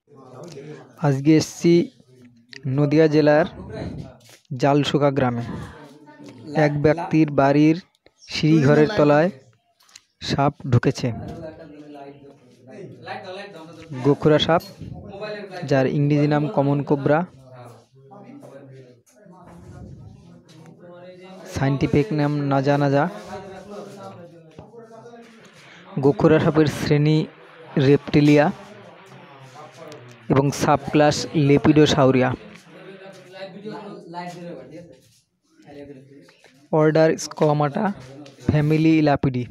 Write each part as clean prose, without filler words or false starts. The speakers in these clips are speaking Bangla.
আজকে এসছি নদিয়া জেলার জালসোকা গ্রামে। এক ব্যক্তির বাড়ির সিঁড়িঘরের তলায় সাপ ঢুকেছে। গোখরা সাপ, যার ইংরেজি নাম কমন কোবরা, সাইন্টিফিক নাম নাজা নাজা। গোখরা সাপের শ্রেণী রেপ্টিলিয়া এবং subclass Lepidosauria. Order Squamata, family Elapidae.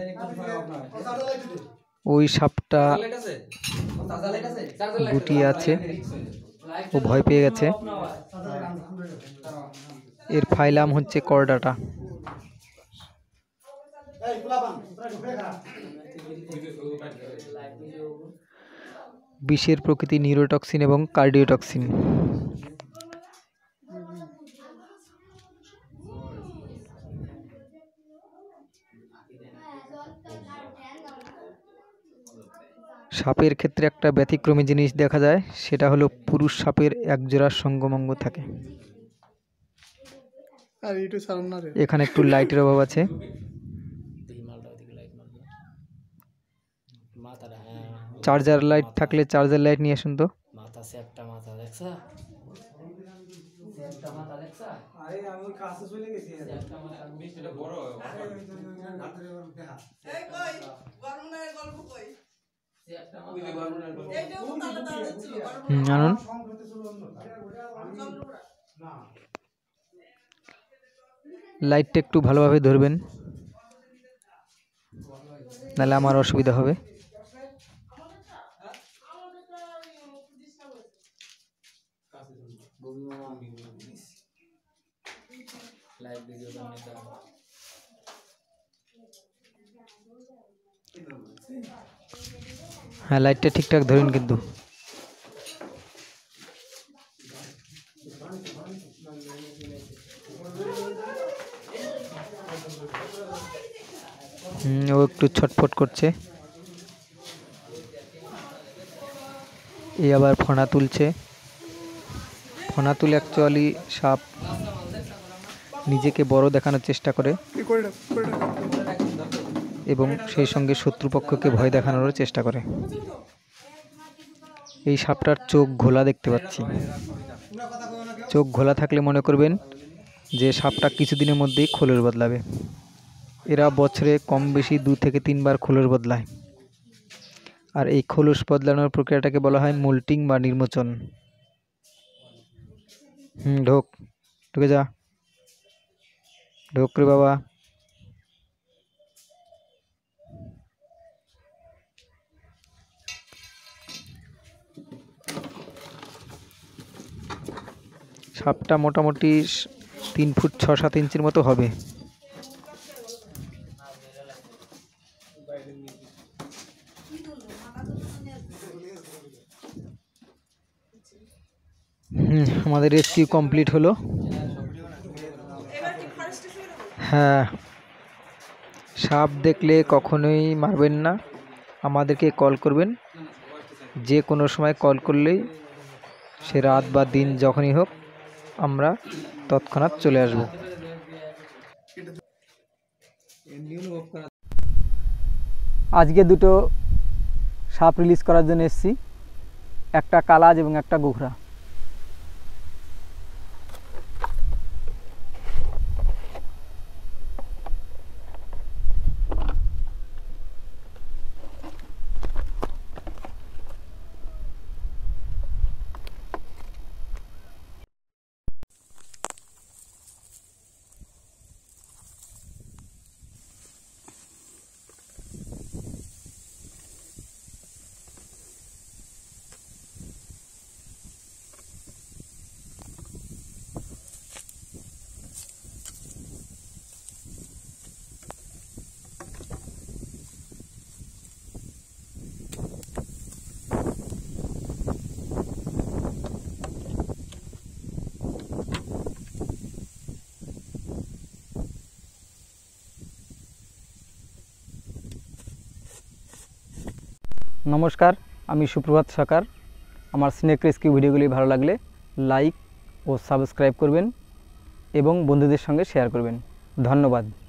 ওই সাপটা গুটিয়ে আছে, ও ভয় পেয়ে গেছে। এর ফাইলাম হচ্ছে কর্ডাটা। বিষের প্রকৃতি নিউরোটক্সিন এবং কার্ডিওটক্সিন। সাপের ক্ষেত্রে একটা ব্যতিক্রমী জিনিস দেখা যায়, সেটা হলো পুরুষ সাপের একজোড়া সঙ্গমঙ্গ থাকে। এখানে একটু লাইটের অভাব আছে। চার্জার লাইট থাকলে চার্জার লাইট নিয়ে আসুন তো। আনুন। লাইটটা একটু ভালোভাবে ধরবেন, নাহলে আমার অসুবিধা হবে। হ্যাঁ, লাইটটা ঠিকঠাক ধরুন কিন্তু। ও একটু ছটফট করছে। এই আবার ফনা তুলছে। ফনা তুলে অ্যাকচুয়ালি সাপ নিজেকে বড় দেখানোর চেষ্টা করে এবং সেই সঙ্গে শত্রুপক্ষকে ভয় দেখানোরও চেষ্টা করে। এই সাপটার চোখ ঘোলা দেখতে পাচ্ছি। চোখ ঘোলা থাকলে মনে করবেন যে সাপটা কিছুদিনের মধ্যেই খোলস বদলাবে। এরা বছরে কম বেশি 2 থেকে 3 বার খোলস বদলায়। আর এই খোলস বদলানোর প্রক্রিয়াটাকে বলা হয় মোল্টিং বা নির্মোচন। ঢুকে যা, ঢোক রে বাবা। সাপটা মোটামুটি 3 ফুট 6-7 ইঞ্চির মতো হবে। আমাদের রেস্কিউ কমপ্লিট হলো। হ্যাঁ, সাপ দেখলে কখনোই মারবেন না, আমাদেরকে কল করবেন। যে কোনো সময় কল করলেই, সে রাত বা দিন যখনই হোক, আমরা তৎক্ষণাৎ চলে আসব। আজকে দুটো সাপ রিলিজ করার জন্য এসেছি, একটা কালাজ এবং একটা গোখরা। নমস্কার, আমি সুপ্রভাত সরকার। আমার স্নেক রেস্কিউ ভিডিওগুলি ভালো লাগলে লাইক ও সাবস্ক্রাইব করবেন এবং বন্ধুদের সঙ্গে শেয়ার করবেন। ধন্যবাদ।